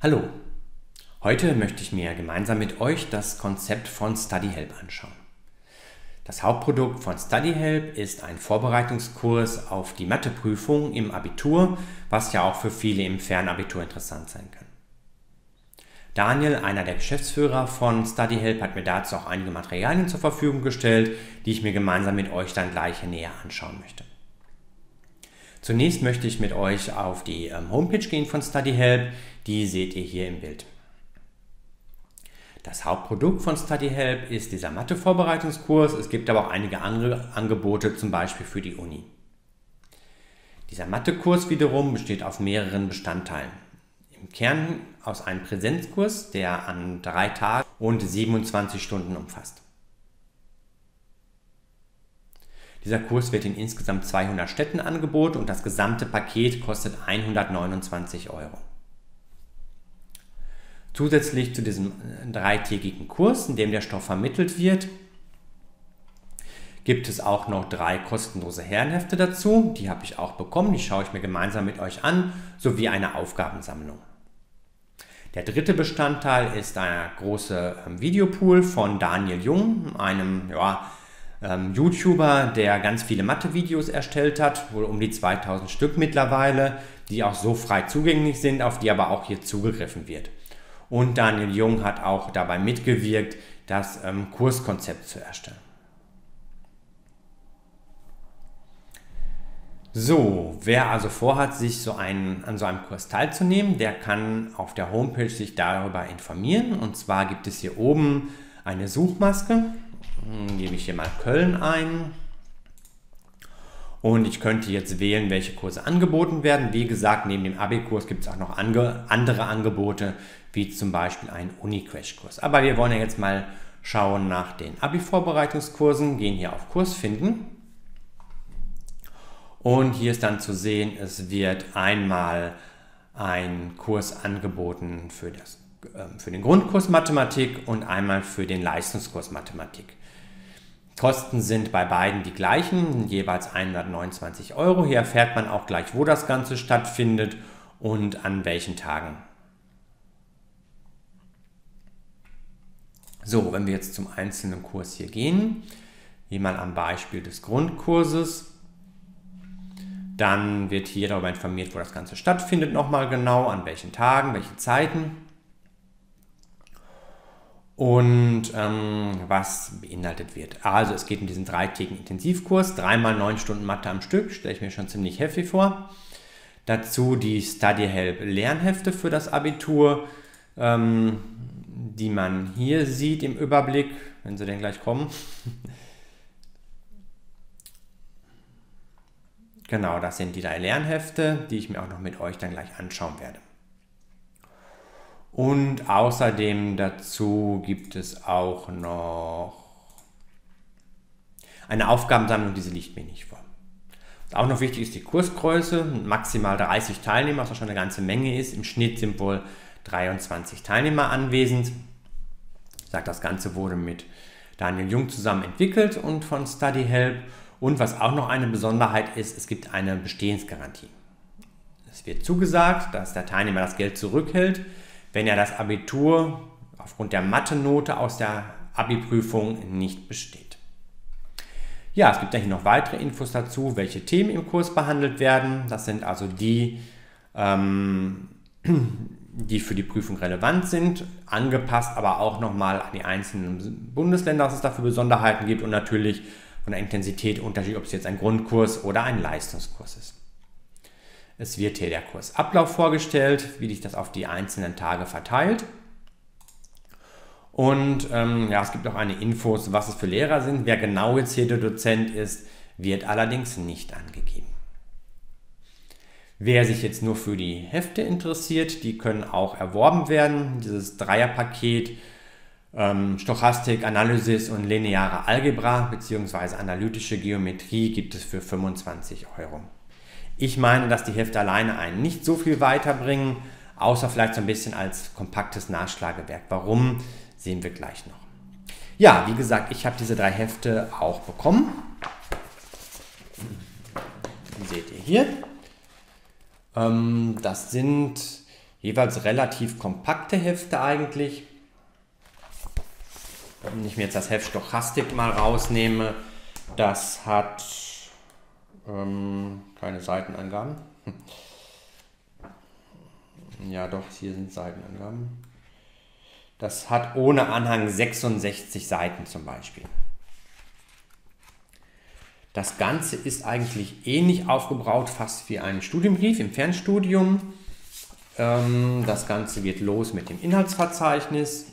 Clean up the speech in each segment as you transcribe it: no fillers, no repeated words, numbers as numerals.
Hallo, heute möchte ich mir gemeinsam mit euch das Konzept von StudyHelp anschauen. Das Hauptprodukt von StudyHelp ist ein Vorbereitungskurs auf die Matheprüfung im Abitur, was ja auch für viele im Fernabitur interessant sein kann. Daniel, einer der Geschäftsführer von StudyHelp, hat mir dazu auch einige Materialien zur Verfügung gestellt, die ich mir gemeinsam mit euch dann gleich näher anschauen möchte. Zunächst möchte ich mit euch auf die Homepage gehen von StudyHelp, die seht ihr hier im Bild. Das Hauptprodukt von StudyHelp ist dieser Mathe-Vorbereitungskurs, es gibt aber auch einige andere Angebote, zum Beispiel für die Uni. Dieser Mathe-Kurs wiederum besteht aus mehreren Bestandteilen. Im Kern aus einem Präsenzkurs, der an 3 Tagen und 27 Stunden umfasst. Dieser Kurs wird in insgesamt 200 Städten angeboten und das gesamte Paket kostet 129 €. Zusätzlich zu diesem 3-tägigen Kurs, in dem der Stoff vermittelt wird, gibt es auch noch 3 kostenlose Herrenhefte dazu. Die habe ich auch bekommen, die schaue ich mir gemeinsam mit euch an, sowie eine Aufgabensammlung. Der dritte Bestandteil ist ein großer Videopool von Daniel Jung, einem YouTuber, der ganz viele Mathe-Videos erstellt hat, wohl um die 2000 Stück mittlerweile, die auch so frei zugänglich sind, auf die aber auch hier zugegriffen wird. Und Daniel Jung hat auch dabei mitgewirkt, das Kurskonzept zu erstellen. So, wer also vorhat, sich an so einem Kurs teilzunehmen, der kann auf der Homepage sich darüber informieren. Und zwar gibt es hier oben eine Suchmaske. Gebe ich hier mal Köln ein und ich könnte jetzt wählen, welche Kurse angeboten werden. Wie gesagt, neben dem Abi-Kurs gibt es auch noch andere Angebote, wie zum Beispiel einen Uni-Crash-Kurs. Aber wir wollen ja jetzt mal schauen nach den Abi-Vorbereitungskursen, gehen hier auf Kurs finden. Und hier ist dann zu sehen, es wird einmal ein Kurs angeboten für den Grundkurs Mathematik und einmal für den Leistungskurs Mathematik. Kosten sind bei beiden die gleichen, jeweils 129 €. Hier erfährt man auch gleich, wo das Ganze stattfindet und an welchen Tagen. So, wenn wir jetzt zum einzelnen Kurs hier gehen, hier mal am Beispiel des Grundkurses, dann wird hier darüber informiert, wo das Ganze stattfindet, nochmal genau, an welchen Tagen, welche Zeiten. Und was beinhaltet wird. Also es geht um diesen 3-tägigen Intensivkurs, 3 mal 9 Stunden Mathe am Stück, stelle ich mir schon ziemlich heftig vor. Dazu die StudyHelp Lernhefte für das Abitur, die man hier sieht im Überblick, wenn sie denn gleich kommen. Genau, das sind die 3 Lernhefte, die ich mir auch noch mit euch dann gleich anschauen werde. Und außerdem dazu gibt es auch noch eine Aufgabensammlung, diese liegt mir nicht vor. Was auch noch wichtig ist die Kursgröße, maximal 30 Teilnehmer, was schon eine ganze Menge ist. Im Schnitt sind wohl 23 Teilnehmer anwesend. Ich sage, das Ganze wurde mit Daniel Jung zusammen entwickelt und von StudyHelp. Und was auch noch eine Besonderheit ist, es gibt eine Bestehensgarantie. Es wird zugesagt, dass der Teilnehmer das Geld zurückhält, wenn er das Abitur aufgrund der Mathe-Note aus der Abi-Prüfung nicht besteht. Ja, es gibt ja hier noch weitere Infos dazu, welche Themen im Kurs behandelt werden. Das sind also die, die für die Prüfung relevant sind, angepasst aber auch nochmal an die einzelnen Bundesländer, dass es dafür Besonderheiten gibt und natürlich von der Intensität Unterschied, ob es jetzt ein Grundkurs oder ein Leistungskurs ist. Es wird hier der Kursablauf vorgestellt, wie sich das auf die einzelnen Tage verteilt. Und es gibt auch eine Infos, was es für Lehrer sind. Wer genau jetzt hier der Dozent ist, wird allerdings nicht angegeben. Wer sich jetzt nur für die Hefte interessiert, die können auch erworben werden. Dieses Dreierpaket Stochastik, Analysis und lineare Algebra bzw. analytische Geometrie gibt es für 25 €. Ich meine, dass die Hefte alleine einen nicht so viel weiterbringen, außer vielleicht so ein bisschen als kompaktes Nachschlagewerk. Warum, sehen wir gleich noch. Ja, wie gesagt, ich habe diese 3 Hefte auch bekommen. Die seht ihr hier. Das sind Jeweils relativ kompakte Hefte eigentlich. Wenn ich mir jetzt das Heft Stochastik mal rausnehme, das hat keine Seitenangaben. Ja doch, hier sind Seitenangaben. Das hat ohne Anhang 66 Seiten zum Beispiel. Das Ganze ist eigentlich ähnlich aufgebaut, fast wie ein Studienbrief im Fernstudium. Das Ganze geht los mit dem Inhaltsverzeichnis.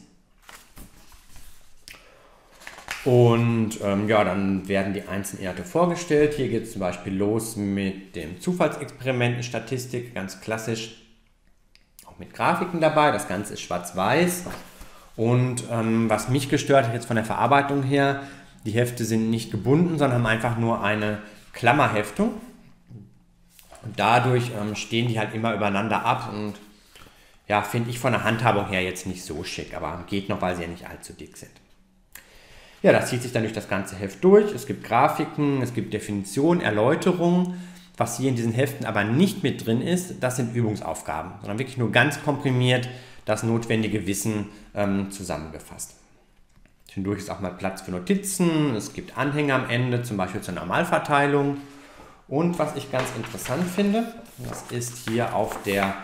Und ja, dann werden die einzelnen Inhalte vorgestellt. Hier geht es zum Beispiel los mit dem Zufallsexperimentenstatistik, ganz klassisch, auch mit Grafiken dabei. Das Ganze ist schwarz-weiß. Und was mich gestört hat jetzt von der Verarbeitung her, die Hefte sind nicht gebunden, sondern haben einfach nur eine Klammerheftung. Und dadurch stehen die halt immer übereinander ab und ja, finde ich von der Handhabung her jetzt nicht so schick, aber geht noch, weil sie ja nicht allzu dick sind. Ja, das zieht sich dann durch das ganze Heft durch. Es gibt Grafiken, es gibt Definitionen, Erläuterungen. Was hier in diesen Heften aber nicht mit drin ist, das sind Übungsaufgaben, sondern wirklich nur ganz komprimiert das notwendige Wissen zusammengefasst. Zwischendurch ist auch mal Platz für Notizen, es gibt Anhänger am Ende, zum Beispiel zur Normalverteilung. Und was ich ganz interessant finde, das ist hier auf der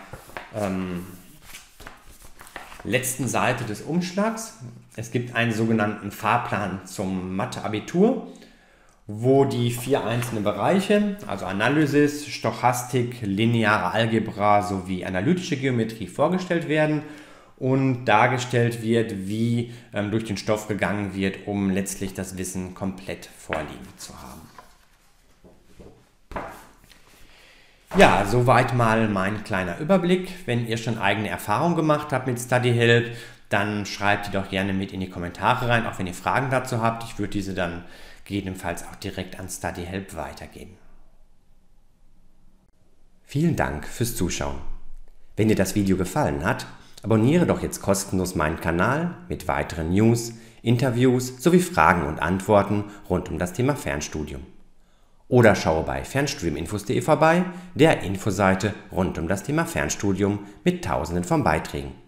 letzten Seite des Umschlags. Es gibt einen sogenannten Fahrplan zum Mathe-Abitur, wo die 4 einzelnen Bereiche, also Analysis, Stochastik, lineare Algebra sowie analytische Geometrie vorgestellt werden und dargestellt wird, wie durch den Stoff gegangen wird, um letztlich das Wissen komplett vorliegen zu haben. Ja, soweit mal mein kleiner Überblick. Wenn ihr schon eigene Erfahrungen gemacht habt mit StudyHelp, dann schreibt die doch gerne mit in die Kommentare rein, auch wenn ihr Fragen dazu habt. Ich würde diese dann gegebenenfalls auch direkt an StudyHelp weitergeben. Vielen Dank fürs Zuschauen. Wenn dir das Video gefallen hat, abonniere doch jetzt kostenlos meinen Kanal mit weiteren News, Interviews sowie Fragen und Antworten rund um das Thema Fernstudium. Oder schaue bei fernstudiuminfos.de vorbei, der Infoseite rund um das Thema Fernstudium mit Tausenden von Beiträgen.